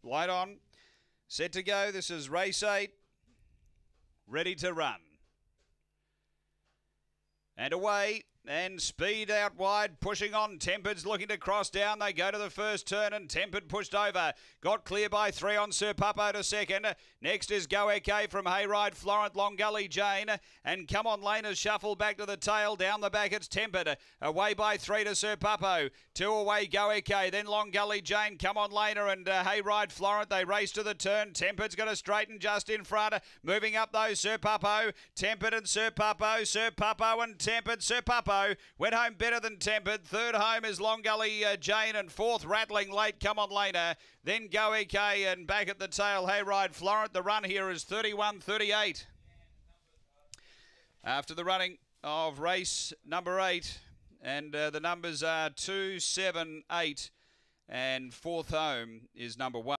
Light on. Set to go. This is race 8. Ready to run. And away. And speed out wide, pushing on. Tempered's looking to cross down. They go to the first turn and Tempered pushed over. Got clear by 3 on Sir Puppo to second. Next is Go AK from Hayride, Florent, Long Gully Jane. And Come On Lane has shuffled back to the tail. Down the back it's Tempered. Away by 3 to Sir Puppo. 2 away Go AK. Then Long Gully Jane, Come On Laner and Hayride, Florent. They race to the turn. Tempered's going to straighten just in front. Moving up though, Sir Puppo. Tempered and Sir Puppo. Sir Puppo and Tempered. Sir Puppo went home better than Tempered. Third home is Long Gully Jane, and fourth rattling late Come On Laner. Then Go AK and back at the tail Hayride Florent. The run here is 31.38. After the running of race number 8, and the numbers are 2, 7, 8, and fourth home is number 1.